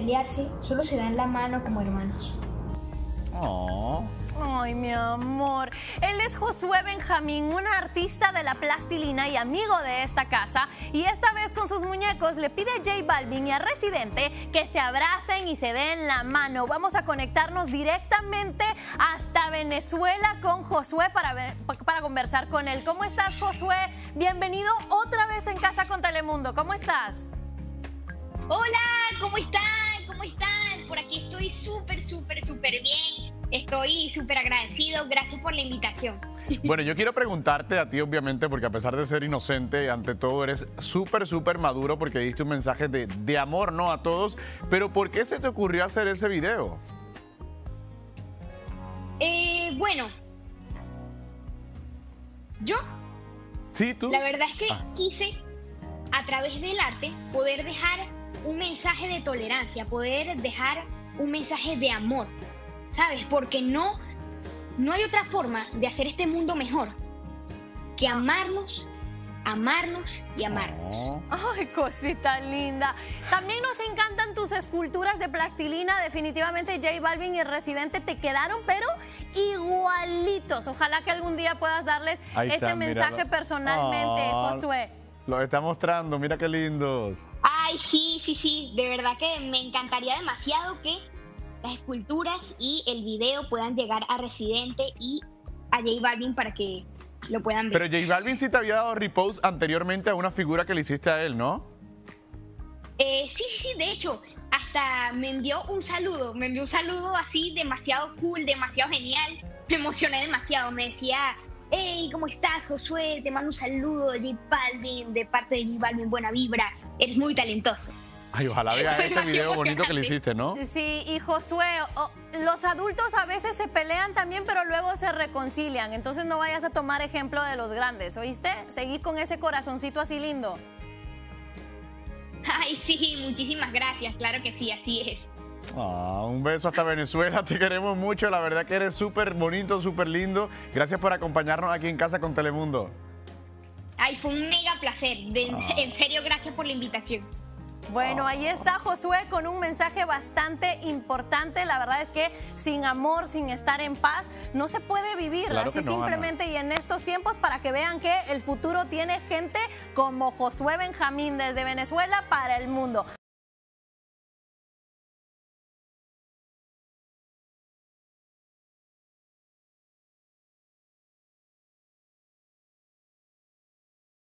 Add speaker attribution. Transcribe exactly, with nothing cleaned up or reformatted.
Speaker 1: pelearse, solo se dan la mano como hermanos.
Speaker 2: Oh.
Speaker 3: Ay, mi amor. Él es Josué Benjamín, un artista de la plastilina y amigo de esta casa. Y esta vez con sus muñecos le pide a J Balvin y a Residente que se abracen y se den la mano. Vamos a conectarnos directamente hasta Venezuela con Josué para, para conversar con él. ¿Cómo estás, Josué? Bienvenido otra vez en Casa con Telemundo. ¿Cómo estás?
Speaker 4: Hola, ¿cómo están? ¿Cómo están? Por aquí estoy súper, súper, súper bien. Estoy súper agradecido. Gracias por la invitación.
Speaker 2: Bueno, yo quiero preguntarte a ti, obviamente, porque a pesar de ser inocente, ante todo eres súper, súper maduro porque diste un mensaje de, de amor, ¿no? A todos. Pero ¿por qué se te ocurrió hacer ese video?
Speaker 4: Eh, bueno, yo,
Speaker 2: ¿Sí, tú?
Speaker 4: la verdad es que
Speaker 2: Ah.
Speaker 4: quise, a través del arte, poder dejar un mensaje de tolerancia, poder dejar un mensaje de amor, ¿sabes? Porque no, no hay otra forma de hacer este mundo mejor que amarnos, amarnos y amarnos.
Speaker 2: Oh.
Speaker 3: Ay, cosita linda. También nos encantan tus esculturas de plastilina. Definitivamente J Balvin y Residente te quedaron, pero igualitos. Ojalá que algún día puedas darles
Speaker 2: Ahí
Speaker 3: este
Speaker 2: están,
Speaker 3: mensaje
Speaker 2: míralo.
Speaker 3: personalmente,
Speaker 2: Oh.
Speaker 3: Josué.
Speaker 2: Lo está mostrando, mira qué lindos.
Speaker 4: Ay, sí, sí, sí, de verdad que me encantaría demasiado que las esculturas y el video puedan llegar a Residente y a J Balvin para que lo puedan ver.
Speaker 2: Pero J Balvin sí te había dado repost anteriormente a una figura que le hiciste a él, ¿no?
Speaker 4: Eh, sí, sí, sí, de hecho, hasta me envió un saludo, me envió un saludo así demasiado cool, demasiado genial, me emocioné demasiado, me decía, hey, ¿cómo estás, Josué? Te mando un saludo de J Balvin, de parte de J Balvin, buena vibra, eres muy talentoso.
Speaker 2: Ay, ojalá vea
Speaker 4: Fue
Speaker 2: este
Speaker 4: demasiado
Speaker 2: video bonito que le
Speaker 4: emocionante.
Speaker 2: hiciste, ¿no?
Speaker 3: Sí, y Josué, oh, los adultos a veces se pelean también, pero luego se reconcilian. Entonces no vayas a tomar ejemplo de los grandes, ¿oíste? Seguí con ese corazoncito así lindo.
Speaker 4: Ay, sí, muchísimas gracias, claro que sí, así es.
Speaker 2: Ah, un beso hasta Venezuela, te queremos mucho, la verdad que eres súper bonito, súper lindo. Gracias por acompañarnos aquí en Casa con Telemundo.
Speaker 4: Ay, fue un mega placer, de-
Speaker 2: Ah.
Speaker 4: en serio, gracias por la invitación.
Speaker 3: Bueno, ahí está Josué con un mensaje bastante importante. La verdad es que sin amor, sin estar en paz, no se puede vivir
Speaker 2: Claro
Speaker 3: así
Speaker 2: que no,
Speaker 3: simplemente. Y en estos tiempos, para que vean que el futuro tiene gente como Josué Benjamín desde Venezuela para el mundo.